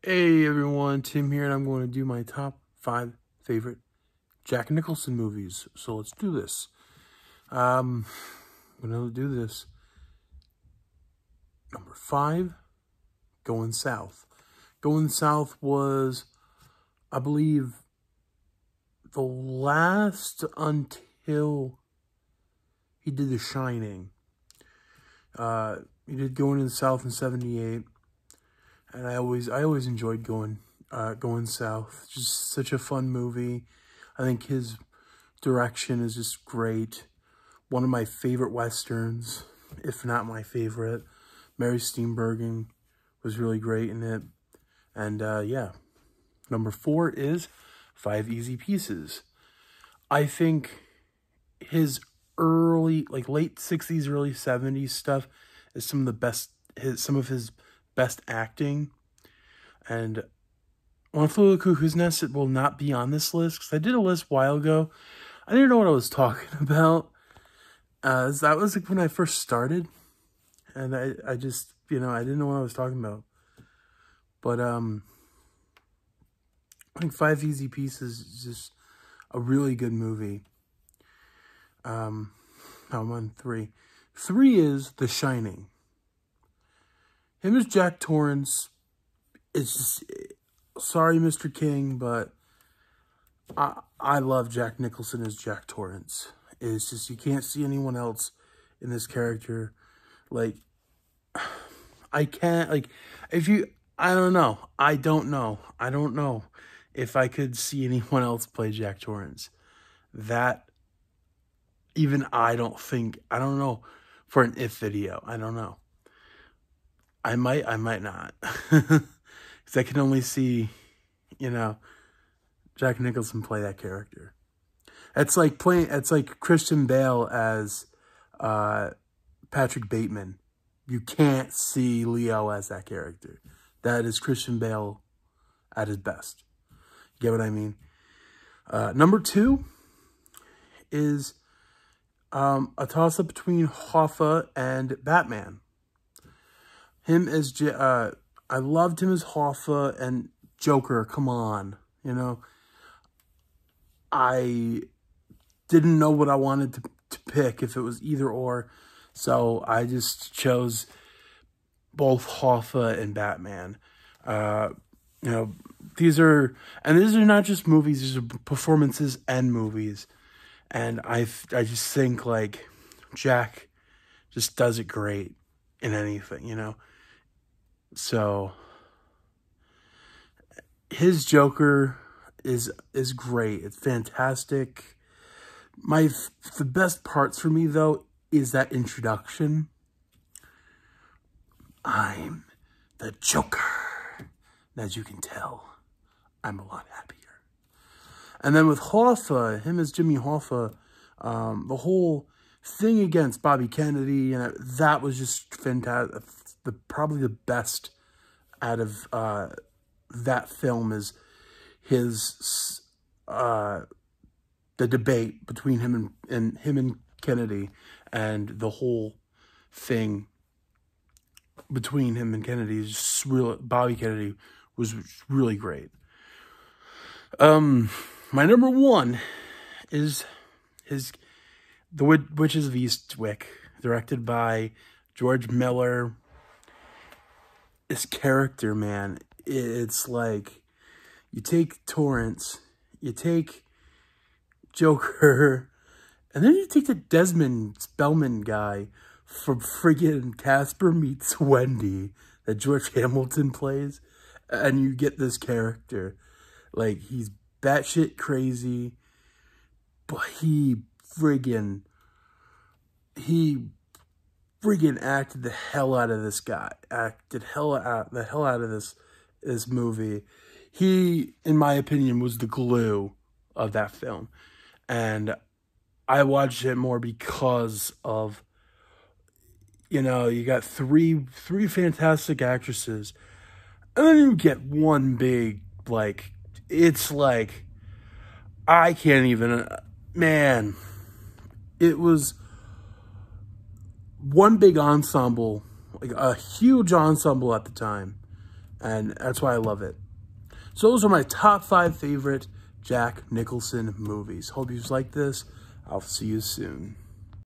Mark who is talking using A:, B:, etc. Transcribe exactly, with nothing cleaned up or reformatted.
A: Hey everyone, Tim here, and I'm going to do my top five favorite Jack Nicholson movies. So let's do this. Um, I'm going to do this. Number five, Going South. Going South was, I believe, the last until he did The Shining. Uh, he did Going in South in seventy-eight. And I always, I always enjoyed going, uh, going south. Just such a fun movie. I think his direction is just great. One of my favorite westerns, if not my favorite. Mary Steenburgen was really great in it. And uh, yeah, number four is Five Easy Pieces. I think his early, like late sixties, early seventies stuff is some of the best. His some of his. best acting. And One Flew Over the Cuckoo's Nest, it will not be on this list because I did a list a while ago. I didn't know what I was talking about. Uh, that was like when I first started, and I, I just, you know, I didn't know what I was talking about. But um, I think Five Easy Pieces is just a really good movie. Um, I'm on three. Three is The Shining. Him as Jack Torrance, it's just, sorry, Mister King, but I I love Jack Nicholson as Jack Torrance. It's just, you can't see anyone else in this character. Like, I can't, like, if you, I don't know. I don't know. I don't know if I could see anyone else play Jack Torrance. That, even I don't think, I don't know, for an if video, I don't know. I might, I might not. Because I can only see, you know, Jack Nicholson play that character. It's like playing, it's like Christian Bale as uh, Patrick Bateman. You can't see Leo as that character. That is Christian Bale at his best. You get what I mean? Uh, number two is um, a toss-up between Hoffa and Batman. Him as, uh, I loved him as Hoffa and Joker, come on, you know. I didn't know what I wanted to, to pick, if it was either or, so I just chose both Hoffa and Batman. Uh, you know, these are, and these are not just movies, these are performances and movies, and I, I just think, like, Jack just does it great in anything, you know. So his Joker is is great. It's fantastic. My the best parts for me though is that introduction. I'm the Joker. And as you can tell, I'm a lot happier. And then with Hoffa, him as Jimmy Hoffa, um, the whole thing against Bobby Kennedy, and that was just fantastic. The probably the best out of uh, that film is his uh, the debate between him and, and him and Kennedy, and the whole thing between him and Kennedy is just real. Bobby Kennedy was really great. Um, my number one is his The Witches of Eastwick, directed by George Miller. This character, man, it's like you take Torrance, you take Joker, and then you take the Desmond Spellman guy from friggin' Casper Meets Wendy that George Hamilton plays, and you get this character. Like, he's batshit crazy, but he friggin' he friggin' acted the hell out of this guy. Acted hell out the hell out of this this movie. He, in my opinion, was the glue of that film. And I watched it more because of, you know, you got three three fantastic actresses, and then you get one big, like, it's like, I can't even, man, it was one big ensemble, like a huge ensemble at the time, And that's why I love it. So those are my top five favorite Jack Nicholson movies. Hope you like this. I'll see you soon.